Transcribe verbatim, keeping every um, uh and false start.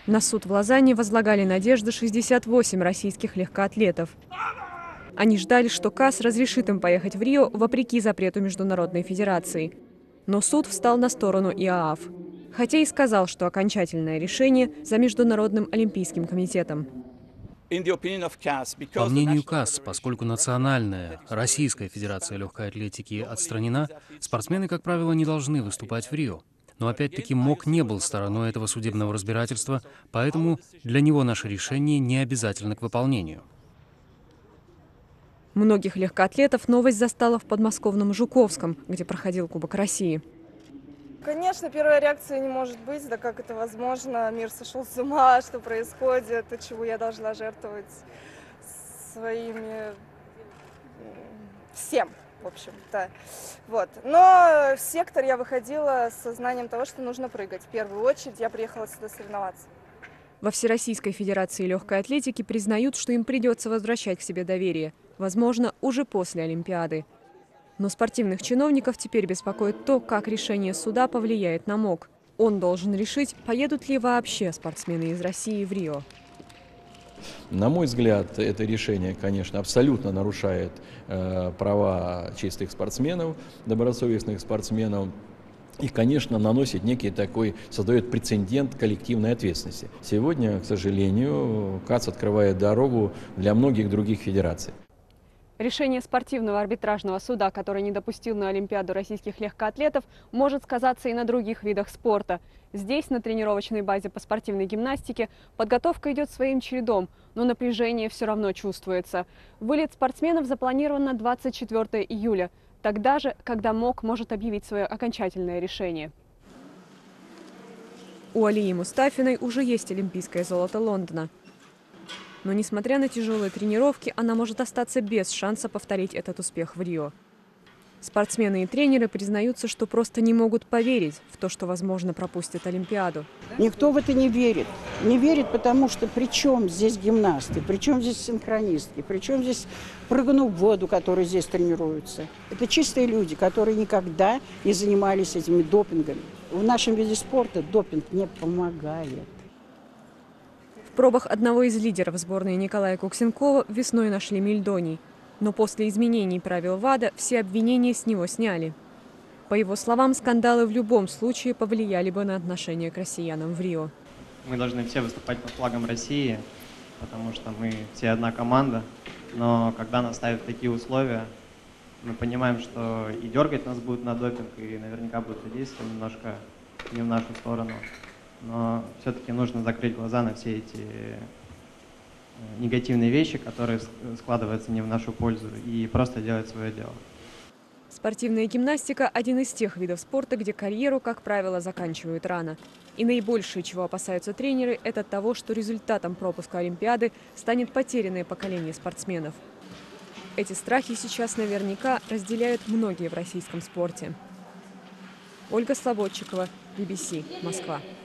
На суд в Лозанне возлагали надежды шестьдесят восемь российских легкоатлетов. Они ждали, что КАС разрешит им поехать в Рио вопреки запрету Международной Федерации. Но суд встал на сторону ИААФ. Хотя и сказал, что окончательное решение за Международным олимпийским комитетом. По мнению КАС, поскольку Национальная Российская Федерация легкой атлетики отстранена, спортсмены, как правило, не должны выступать в Рио. Но опять-таки МОК не был стороной этого судебного разбирательства, поэтому для него наше решение не обязательно к выполнению. Многих легкоатлетов новость застала в подмосковном Жуковском, где проходил Кубок России. Конечно, первая реакция не может быть, да как это возможно, мир сошел с ума, что происходит, от чего я должна жертвовать своими, всем, в общем-то. Вот. Но в сектор я выходила с сознанием того, что нужно прыгать. В первую очередь я приехала сюда соревноваться. Во Всероссийской Федерации легкой атлетики признают, что им придется возвращать к себе доверие. Возможно, уже после Олимпиады. Но спортивных чиновников теперь беспокоит то, как решение суда повлияет на МОК. Он должен решить, поедут ли вообще спортсмены из России в Рио. На мой взгляд, это решение, конечно, абсолютно нарушает э, права чистых спортсменов, добросовестных спортсменов. И, конечно, наносит некий такой, создает прецедент коллективной ответственности. Сегодня, к сожалению, КАС открывает дорогу для многих других федераций. Решение спортивного арбитражного суда, который не допустил на Олимпиаду российских легкоатлетов, может сказаться и на других видах спорта. Здесь, на тренировочной базе по спортивной гимнастике, подготовка идет своим чередом, но напряжение все равно чувствуется. Вылет спортсменов запланирован на двадцать четвёртое июля, тогда же, когда МОК может объявить свое окончательное решение. У Алии Мустафиной уже есть олимпийское золото Лондона. Но, несмотря на тяжелые тренировки, она может остаться без шанса повторить этот успех в Рио. Спортсмены и тренеры признаются, что просто не могут поверить в то, что, возможно, пропустят Олимпиаду. Никто в это не верит. Не верит, потому что при чем здесь гимнасты, при чем здесь синхронистки, при чем здесь прыгну в воду, которые здесь тренируются. Это чистые люди, которые никогда не занимались этими допингами. В нашем виде спорта допинг не помогает. В пробах одного из лидеров сборной Николая Куксенкова весной нашли мельдоний. Но после изменений правил ВАДА все обвинения с него сняли. По его словам, скандалы в любом случае повлияли бы на отношение к россиянам в Рио. Мы должны все выступать под флагом России, потому что мы все одна команда. Но когда нас ставят такие условия, мы понимаем, что и дергать нас будут на допинг, и наверняка будет содействие немножко не в нашу сторону. Но все-таки нужно закрыть глаза на все эти негативные вещи, которые складываются не в нашу пользу, и просто делать свое дело. Спортивная гимнастика – один из тех видов спорта, где карьеру, как правило, заканчивают рано. И наибольшее, чего опасаются тренеры, это того, что результатом пропуска Олимпиады станет потерянное поколение спортсменов. Эти страхи сейчас наверняка разделяют многие в российском спорте. Ольга Слободчикова, би би си, Москва.